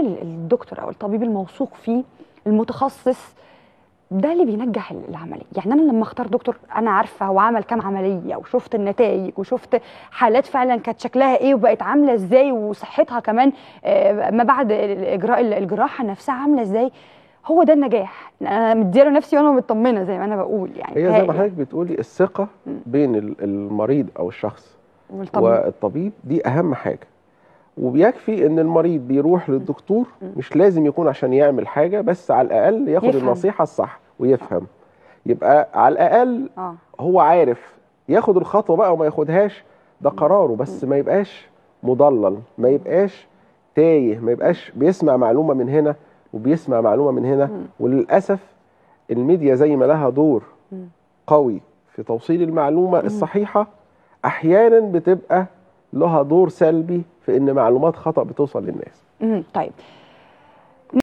الدكتور او الطبيب الموثوق فيه المتخصص ده اللي بينجح العمليه. يعني انا لما اختار دكتور انا عارفه هو عمل كام عمليه وشفت النتائج وشفت حالات فعلا كانت شكلها ايه وبقت عامله ازاي وصحتها كمان ما بعد اجراء الجراحه نفسها عامله ازاي. هو ده النجاح. انا مديله نفسي وانا مطمنه زي ما انا بقول. يعني هي زي ما حضرتك بتقولي الثقه بين المريض او الشخص والطبيب دي اهم حاجه. وبيكفي ان المريض بيروح للدكتور مش لازم يكون عشان يعمل حاجه، بس على الاقل ياخد النصيحه الصح ويفهم. يبقى على الاقل هو عارف ياخد الخطوه بقى وما ياخدهاش ده قراره، بس ما يبقاش مضلل، ما يبقاش تايه، ما يبقاش بيسمع معلومه من هنا وبيسمع معلومه من هنا. وللاسف الميديا زي ما لها دور قوي في توصيل المعلومه الصحيحه، احيانا بتبقى لها دور سلبي في ان معلومات خطأ بتوصل للناس. طيب